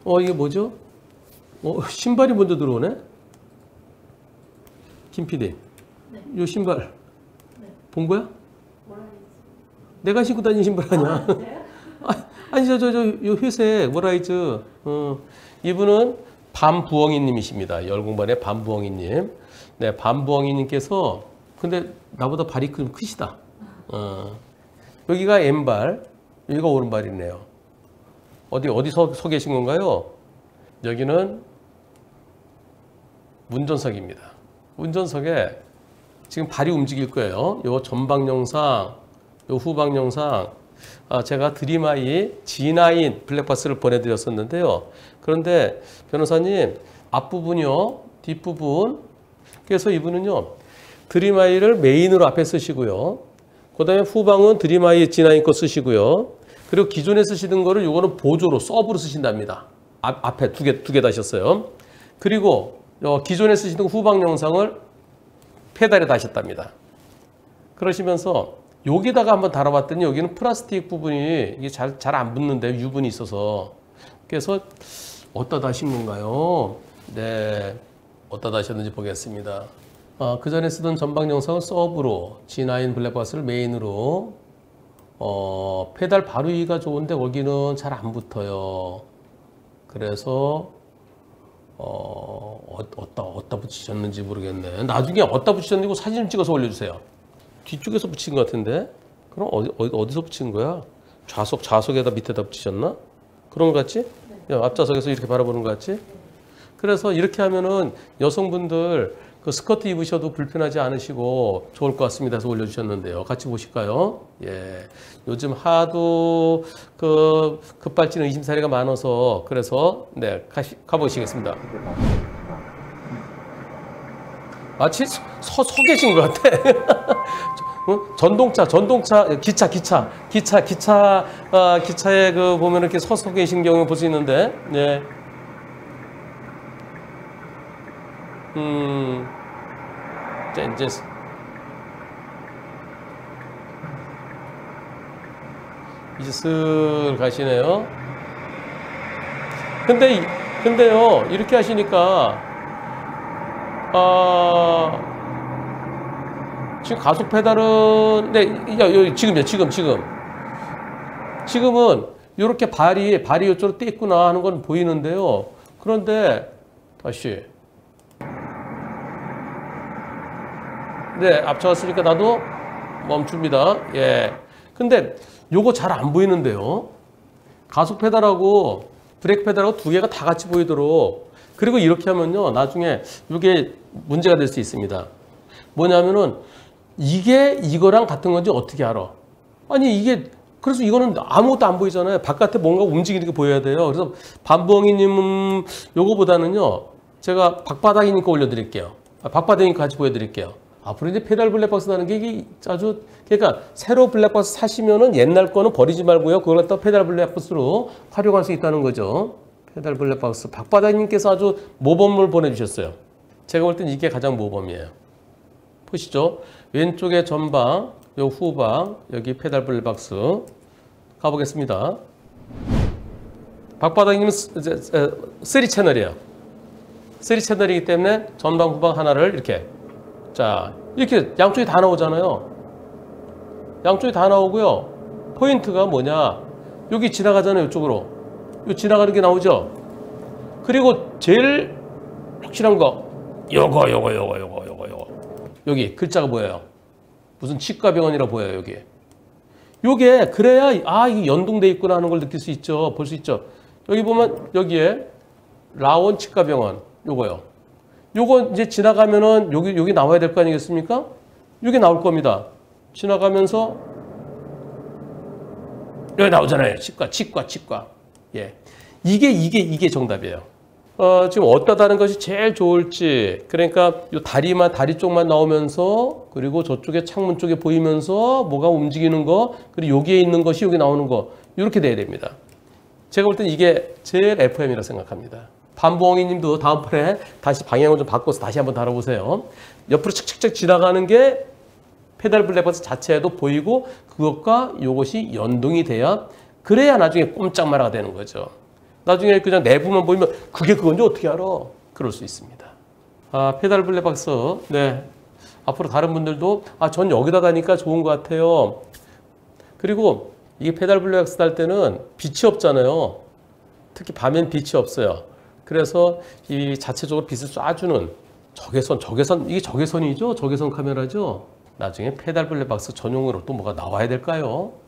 이게 뭐죠? 신발이 먼저 들어오네? 김 PD. 네. 요 신발. 네. 본 거야? 뭐라 했지? 내가 신고 다니는 신발 아니야? 진짜요? 아니, 요 회색, 뭐라이즈. 이분은 밤부엉이님이십니다. 열공반의 밤부엉이님. 네, 밤부엉이님께서, 근데 나보다 발이 좀 크시다. 여기가 왼발, 여기가 오른발이네요. 어디서 서 계신 건가요? 여기는 운전석입니다. 운전석에 지금 발이 움직일 거예요. 요 전방 영상, 요 후방 영상. 제가 드림아이 G9 블랙박스를 보내드렸었는데요. 그런데 변호사님, 앞부분이요, 뒷부분. 그래서 이분은요, 드림아이를 메인으로 앞에 쓰시고요. 그 다음에 후방은 드림아이 G9 거 쓰시고요. 그리고 기존에 쓰시던 거를 요거는 보조로, 서브로 쓰신답니다. 앞에 두 개 다셨어요. 그리고 기존에 쓰시던 후방 영상을 페달에 다셨답니다. 그러시면서 여기다가 한번 달아봤더니 여기는 플라스틱 부분이 이게 잘 안 붙는데 유분이 있어서. 그래서 어디다 다신 건가요? 네, 어디다 다셨는지 보겠습니다. 그 전에 쓰던 전방 영상은 서브로, G9 블랙박스를 메인으로, 페달 바로 위가 좋은데 거기는 잘 안 붙어요. 그래서, 어디다 붙이셨는지 모르겠네. 나중에 어디다 붙이셨는지 사진 좀 찍어서 올려주세요. 뒤쪽에서 붙인 것 같은데? 그럼 어디서 붙인 거야? 좌석에다 밑에다 붙이셨나? 그런 것 같지? 네. 앞좌석에서 이렇게 바라보는 것 같지? 네. 그래서 이렇게 하면은 여성분들 그 스커트 입으셔도 불편하지 않으시고 좋을 것 같습니다. 해서 올려주셨는데요. 같이 보실까요? 예. 요즘 하도 그 급발진 의심 사례가 많아서 그래서 네, 가보시겠습니다. 마치 서 계신 것 같아. 기차에 그 보면 이렇게 서서 계신 경우 볼 수 있는데, 네. 이제 슬 가시네요. 근데요, 이렇게 하시니까, 지금 가속 페달은, 네, 지금은 이렇게 발이 이쪽으로 떼 있구나 하는 건 보이는데요. 그런데, 다시. 네, 앞차갔으니까 나도 멈춥니다. 예. 근데 요거 잘 안 보이는데요. 가속 페달하고 브레이크 페달하고 두 개가 다 같이 보이도록. 그리고 이렇게 하면요, 나중에 이게 문제가 될 수 있습니다. 뭐냐면은 이게 이거랑 같은 건지 어떻게 알아? 아니 그래서 이거는 아무것도 안 보이잖아요. 바깥에 뭔가 움직이는 게 보여야 돼요. 그래서 밤봉이님은 요거보다는요, 제가 박바닥이니까 올려드릴게요. 박바닥이니까 같이 보여드릴게요. 앞으로 이제 페달 블랙박스 나는 게 이게 아주, 그러니까 새로 블랙박스 사시면은 옛날 거는 버리지 말고요. 그걸 갖다 페달 블랙박스로 활용할 수 있다는 거죠. 페달 블랙박스. 박바닥님께서 아주 모범을 보내주셨어요. 제가 볼 땐 이게 가장 모범이에요. 보시죠. 왼쪽에 전방, 요 후방, 여기 페달 블랙박스 가보겠습니다. 박바닥님은 3채널이에요. 3채널이기 때문에 전방, 후방 하나를 이렇게, 자, 이렇게 양쪽이 다 나오잖아요. 양쪽이 다 나오고요. 포인트가 뭐냐? 여기 지나가잖아요, 이쪽으로. 요 지나가는 게 나오죠? 그리고 제일 확실한 거, 요거. 여기 글자가 보여요. 무슨 치과병원이라 보여요, 여기. 요게, 그래야, 이게 연동돼 있구나 하는 걸 느낄 수 있죠. 볼 수 있죠. 여기 보면, 여기에, 라온 치과병원, 요거요. 요거 이제 지나가면은 여기 나와야 될 거 아니겠습니까? 여기 나올 겁니다. 지나가면서 여기 나오잖아요. 치과. 예. 이게 정답이에요. 지금 어디다 다는 것이 제일 좋을지. 그러니까 요 다리 쪽만 나오면서, 그리고 저쪽에 창문 쪽에 보이면서 뭐가 움직이는 거, 그리고 여기에 있는 것이 여기 나오는 거, 이렇게 돼야 됩니다. 제가 볼 때는 이게 제일 FM이라고 생각합니다. 밤봉이 님도 다음 판에 다시 방향을 좀 바꿔서 다시 한번 달아보세요. 옆으로 착착착 지나가는 게 페달 블랙박스 자체에도 보이고, 그것과 이것이 연동이 돼야, 그래야 나중에 꼼짝 말아가 되는 거죠. 나중에 그냥 내부만 보이면 그게 그건지 어떻게 알아? 그럴 수 있습니다. 페달 블랙박스. 네. 앞으로 다른 분들도 전 여기다 다니까 좋은 것 같아요. 그리고 이게 페달 블랙박스 달 때는 빛이 없잖아요. 특히 밤엔 빛이 없어요. 그래서 이 자체적으로 빛을 쏴주는 적외선, 이게 적외선이죠? 적외선 카메라죠? 나중에 페달 블랙박스 전용으로 또 뭐가 나와야 될까요?